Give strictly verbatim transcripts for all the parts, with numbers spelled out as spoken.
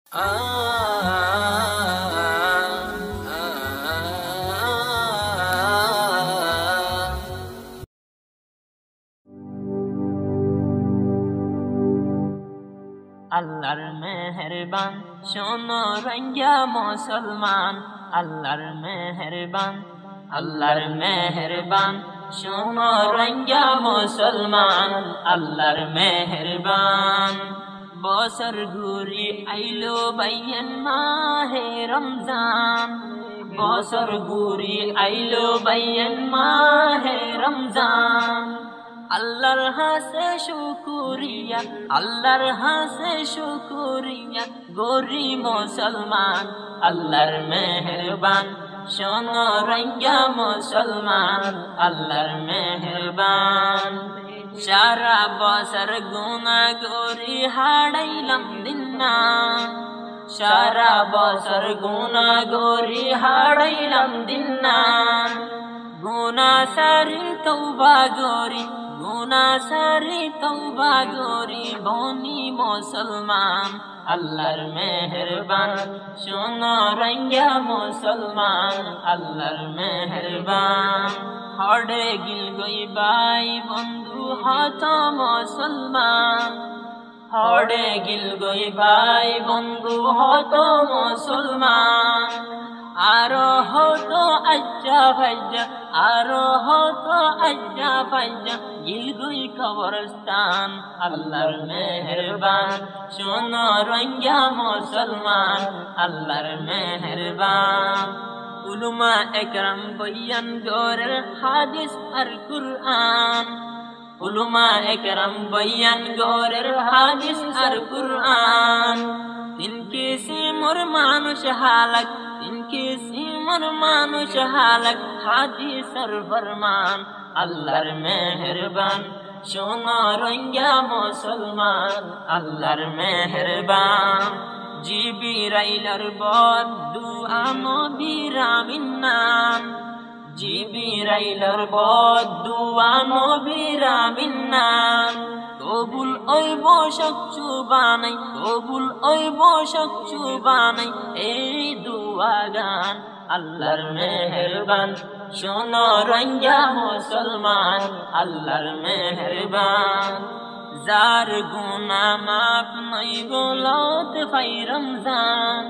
আল্লাহর মেহেরবান শোনো রঙ্গা মুসলমান, আল্লাহর মেহেরবান আল্লাহর মেহেরবান শোনো রঙ্গা মুসলমান, আল্লাহর মেহেরবান। বছর ঘুরি আইলো বাইয়ান মাহে রমজান, বছর ঘুরি আইলো বাইয়ান মাহে রমজান। আল্লাহর হাসে শুকুরিয়া, আল্লাহর হাসে শুকুরিয়া গরি মুসলমান, আল্লাহর মেহেরবান শোনো রঙ্গা মুসলমান, আল্লাহর মেহেরবান। সারা বছর গুনাহ করি হারাইলাম দিনা, সারা বছর গুনাহ করি হারাইলাম দিনা। গুনাহ সারি তওবা করি, গুনাহ সারি তওবা করি বনি মুসলমান, আল্লাহর মেহেরবান শোনো রঙ্গা মুসলমান, আল্লাহর মেহেরবান। হড়ে গিল গই বাই বন্ধু হত মুসলমান, হড়ে গিল গই ভাই বন্ধু হত মুসলমান। আরো হতো আজ্জা ভাইজা, আরো হতো আজ্জা ভাইজা গিল গই কবরস্থান, আল্লাহর মেহেরবান শোনো রঙ্গা মুসলমান, আল্লাহর মেহেরবান। উলুমা একরাম বয়ান গরের হাদিস আর কুরআন, উলুমা একরাম বয়ান গরের হাদিস আর কুরআন। তিন কিসিমর মানুষ হালাক, তিন কিসিমর মানুষ হালাক হাদিস আর ফরমান, আল্লাহর মেহেরবান শোনো রঙ্গা মুসলমান, আল্লাহর মেহেরবান। জিবরাইলের বদদুআ নবীর আমিন নাম, জিবরাইলের বদদুআ নবীর আমিন নাম। কবুল ওইব সচ্চু বানাই, কবুল ওইব সচ্চু বানাই এই দুআ গান, আল্লাহর মেহেরবান শোনো রঙ্গা মুসলমান, আল্লাহর মেহেরবান। যার গুনাহ মাফ নাই বলত ফাই রমজান,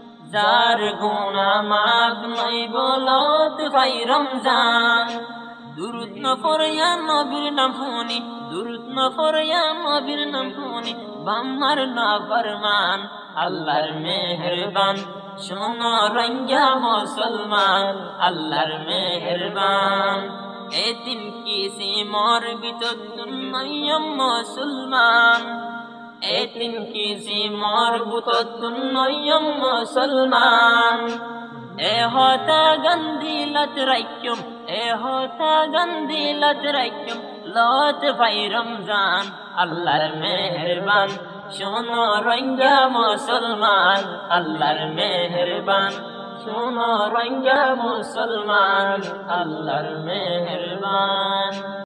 যার গুনাহ মাফ নাই বলত ফাই রমজান। দুরুদ ন পড়িয়া নবীর নাম শুনি, দুরুদ ন পড়িয়া নবীর নাম শুনি বাম্মার না ফরমান, আল্লাহর মেহেরবান শোনো রঙ্গা মুসলমান, আল্লাহর মেহেরবান। এ তিন কিসিমর ভিতর নয়ম মুসলমান, এ তিন কিসিমর ভিতর নয়ম মুসলমান। এ হতা গন্দিলত রাইকুম, এ হতা গন্দিলত রাইকুম লত ফাই রমজান, আল্লাহর মেহেরবান শোনো রঙ্গা মুসলমান, আল্লাহর মেহেরবান শোনো রঙ্গা মুসলমান, আল্লাহর মেহেরবান।